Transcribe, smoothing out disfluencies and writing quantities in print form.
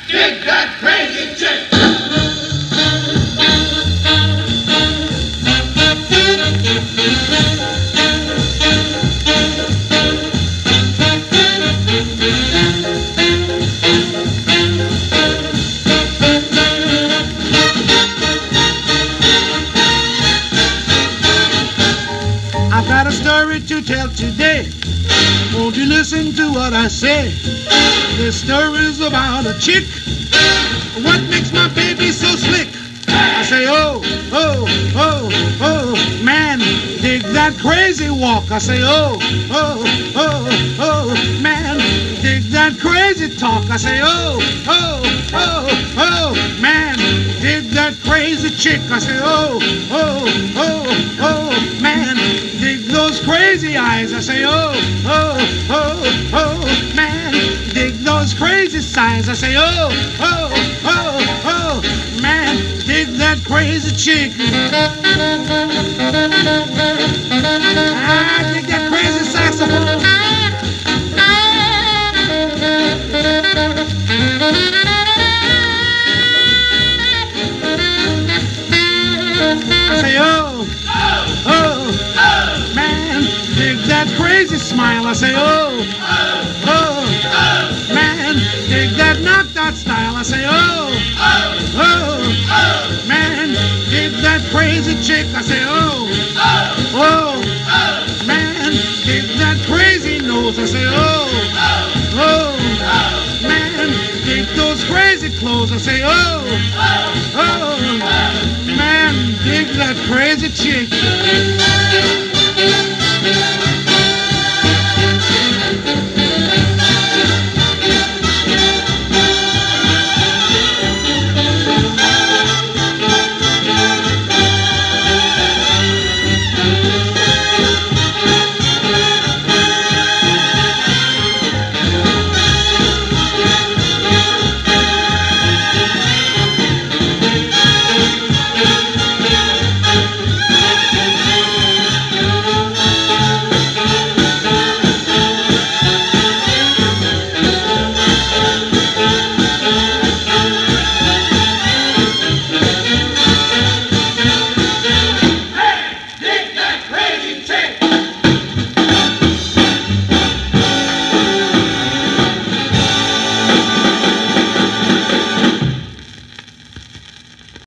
dig that crazy chick. I've got a story to tell today. Won't you listen to what I say? This story's about a chick. What makes my baby so slick? I say, oh, oh, oh, oh, man, dig that crazy walk. I say, oh, oh, oh, oh, man, dig that crazy talk. I say, oh, oh, oh, oh, man, dig that crazy chick. I say, oh, oh, oh, oh, man, dig those crazy eyes. I say, oh, oh, oh, oh, man, dig those crazy sighs. I say, oh, oh, oh, oh, man, dig that crazy chick. I dig that crazy saxophone. I say, oh, oh, man, dig that crazy smile. I say, oh, oh, man, dig that knocked out style. I say, oh, oh, man, dig that crazy chick. I say, oh, oh, man, dig that crazy nose. I say, oh, oh, man, dig those crazy clothes. I say, oh, oh, man, dig that crazy chick.